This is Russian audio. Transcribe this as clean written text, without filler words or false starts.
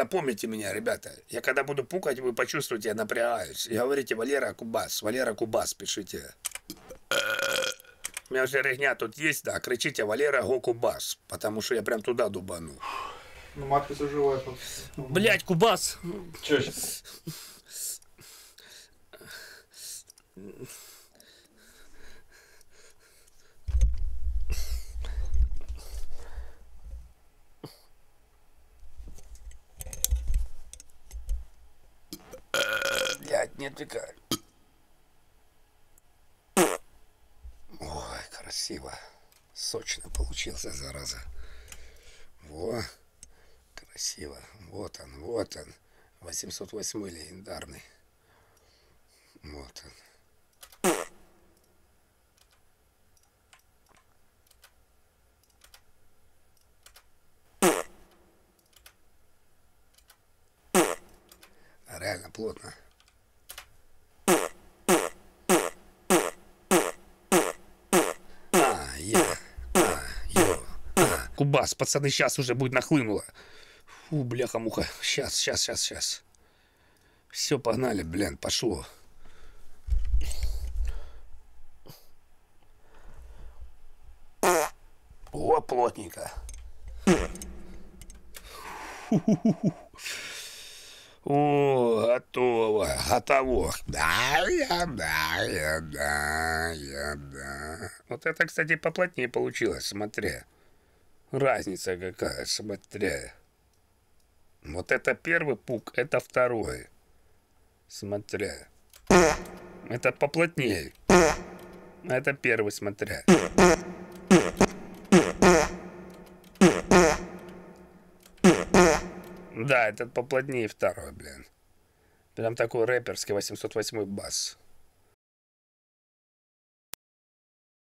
Запомните меня, ребята. Я когда буду пукать, вы почувствуете, я напрягаюсь. И говорите Валера Кубас пишите. У меня уже регня тут есть, да, кричите Валера Кубас, потому что я прям туда дубану. Ну, матрица живая. Блять, Кубас! Че сейчас? Блять, не отвлекай. Ой, красиво. Сочно получился, зараза. Во, красиво. Вот он, вот он. 808 легендарный. Вот он. Реально плотно. Кубас, пацаны, сейчас уже будет нахлынуло. Фу, бляха-муха. Сейчас. Все, погнали, блин, пошло. О, плотненько. О, готово. Да. Вот это, кстати, поплотнее получилось, смотри. Разница какая, смотри. Вот это первый пук, это второй. Смотри. Это поплотнее. Это первый, смотри. Да, этот поплотнее второй, блин. Прям такой рэперский 808 бас.